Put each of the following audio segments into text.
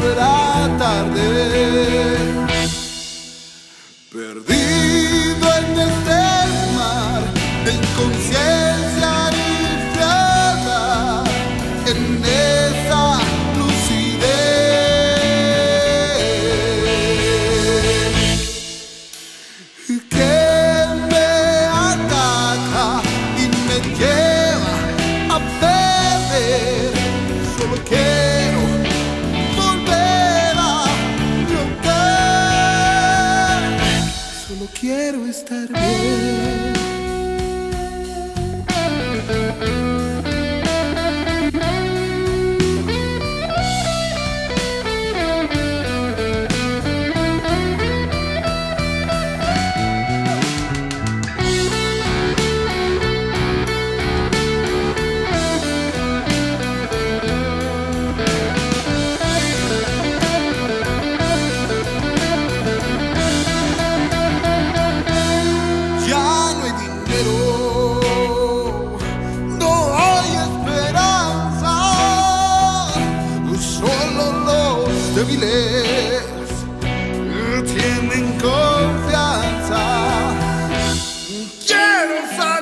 será tarde. Perdido en este mar de inconsciencia y frialdad, en esa lucidez que me ataca y me lleva a perder. Solo quiero volver a llorar. Solo quiero estar bien. No hay esperanza, solo los débiles tienen confianza. Quiero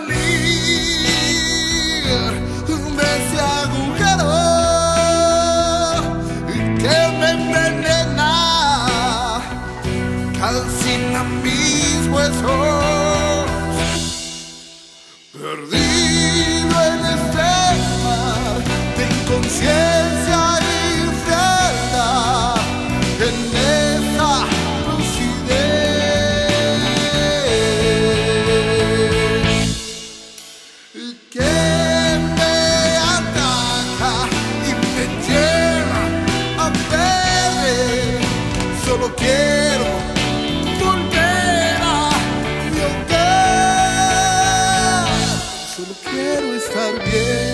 salir de ese agujero que me envenena, calcina mis huesos. Perdido en este mar de inconsciencia y frialdad, en esa lucidez que me ataca y me lleva a perder. Solo quiero volver a llorar. Solo quiero estar bien.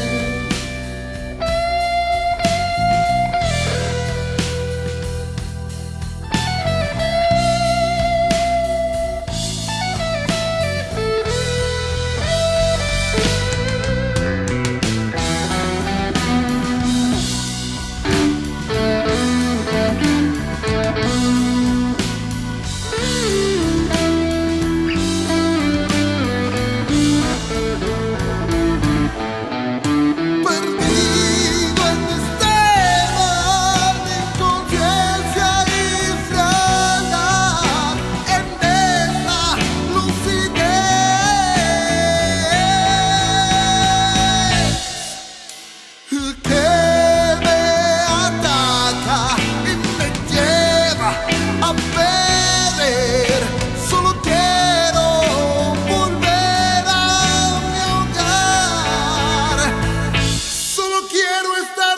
Solo quiero volver a mi hogar. Solo quiero estar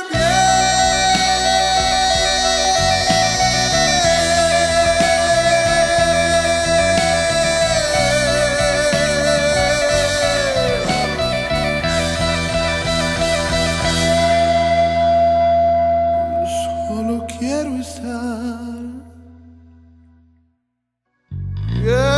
bien. Solo quiero estar. Yeah.